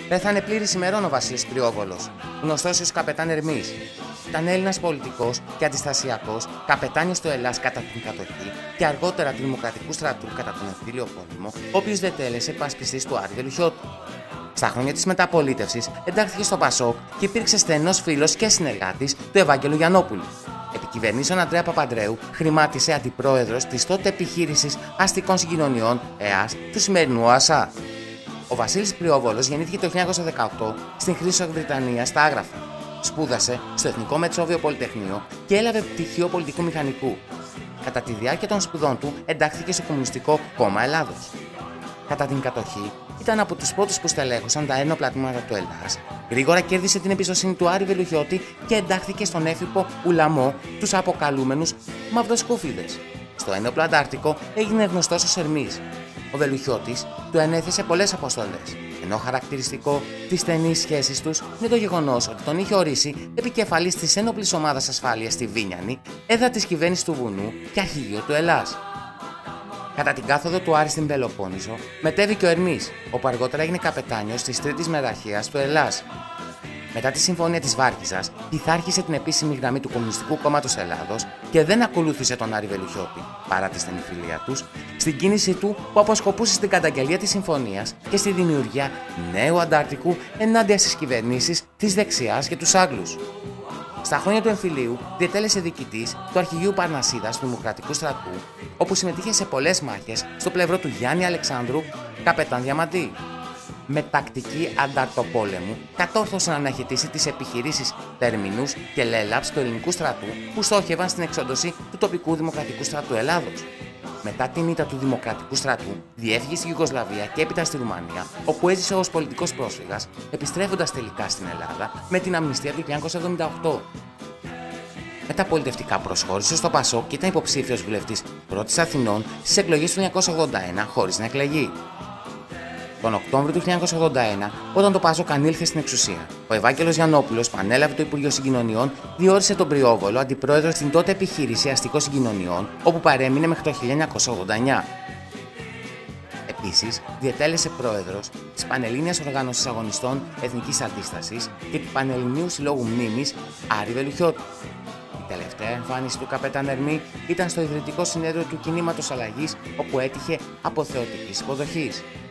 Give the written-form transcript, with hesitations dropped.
Πέθανε πλήρης ημερών ο Βασίλης Πριόβολος, γνωστός ως Καπετάν Ερμής. Ήταν Έλληνας πολιτικός και αντιστασιακός, καπετάνιος του Ελλάς κατά την κατοχή και αργότερα του Δημοκρατικού στρατού κατά τον Εμφύλιο Πόλεμο, ο οποίος διετέλεσε υπασπιστής του Άρη Βελουχιώτη. Στα χρόνια της μεταπολίτευσης εντάχθηκε στο Πασόκ και υπήρξε στενός φίλος και συνεργάτης του Ευάγγελου Γιαννόπουλου. Επί κυβερνήσεων Ανδρέα Παπανδρέου χρημάτισε αντιπρόεδρος της τότε επιχείρησης αστικών συγκοινωνιών ΕΑΣ του σημερινού ΟΑΣΑ. Ο Βασίλης Πριόβολος γεννήθηκε το 1918 στην Χρυσή Βρυτανία στα Άγραφα. Σπούδασε στο Εθνικό Μετσόβιο Πολυτεχνείο και έλαβε πτυχίο πολιτικού μηχανικού. Κατά τη διάρκεια των σπουδών του εντάχθηκε στο Κομμουνιστικό Κόμμα Ελλάδος. Κατά την κατοχή, ήταν από τους πρώτους που στελέχωσαν τα ένοπλα τμήματα του Ελλάς. Γρήγορα κέρδισε την εμπιστοσύνη του Άρη Βελουχιώτη και εντάχθηκε στον έφυπο ουλαμό, τους αποκαλούμενους Μαυροσκούφιδες. Στο ένοπλο Αντάρτικο έγινε γνωστός ως Ερμής. Ο Βελουχιώτης του ενέθεσε πολλές αποστολές, ενώ χαρακτηριστικό της στενής σχέσης τους είναι το γεγονός ότι τον είχε ορίσει επικεφαλής της ένοπλης ομάδας ασφάλειας στη Βίνιανη, έδρα της κυβέρνησης του Βουνού και αρχηγείο του Ελλάς. Κατά την κάθοδο του Άρη στην Πελοπόννησο, μετέβηκε ο Ερμής, όπου αργότερα έγινε καπετάνιος της Τρίτης Μεραρχίας του Ελλάς. Μετά τη Συμφωνία της Βάρκηζας, πειθάρχησε την επίσημη γραμμή του Κομμουνιστικού Κόμματος Ελλάδος και δεν ακολούθησε τον Άρη Βελουχιώτη, παρά τη στενή φιλία τους, στην κίνησή του που αποσκοπούσε στην καταγγελία της Συμφωνίας και στη δημιουργία νέου Αντάρτικου ενάντια στις κυβερνήσεις της δεξιάς και τους Άγγλους. Στα χρόνια του εμφυλίου διετέλεσε διοικητής του αρχηγείου Παρνασίδας του Δημοκρατικού στρατού, όπου συμμετείχε σε πολλές μάχες στο πλευρό του Γιάννη Αλεξάνδρου, καπετάν Διαμαντή. Με τακτική ανταρτοπόλεμου κατόρθωσε να αναχαιτήσει τις επιχειρήσεις Τερμινούς και Λέλαψ του ελληνικού στρατού που στόχευαν στην εξόντωση του τοπικού Δημοκρατικού στρατού Ελλάδος. Μετά την ήττα του Δημοκρατικού στρατού, διέφυγε στη Ιουγκοσλαβία και έπειτα στη Ρουμανία, όπου έζησε ως πολιτικός πρόσφυγας, επιστρέφοντας τελικά στην Ελλάδα με την αμνηστία του 1978. Μεταπολιτευτικά προσχώρησε στο Πασόκ και ήταν υποψήφιος βουλευτής πρώτης Αθηνών στις εκλογές του 1981 χωρίς να εκλεγεί. Τον Οκτώβριο του 1981, όταν το Πασόκ ανήλθε στην εξουσία, ο Ευάγγελος Γιαννόπουλος, που ανέλαβε το Υπουργείο Συγκοινωνιών, διόρισε τον Πριόβολο αντιπρόεδρο στην τότε επιχείρηση αστικών συγκοινωνιών, όπου παρέμεινε μέχρι το 1989. Επίσης, διετέλεσε πρόεδρος της Πανελλήνιας Οργάνωσης Αγωνιστών Εθνικής Αντίστασης και του Πανελληνίου Συλλόγου Μνήμης Άρη Βελουχιώτη. Η τελευταία εμφάνιση του καπετάν Ερμή ήταν στο ιδρυτικό συνέδριο του Κινήματος Αλλαγής, όπου έτυχε αποθεωτικής υποδοχής.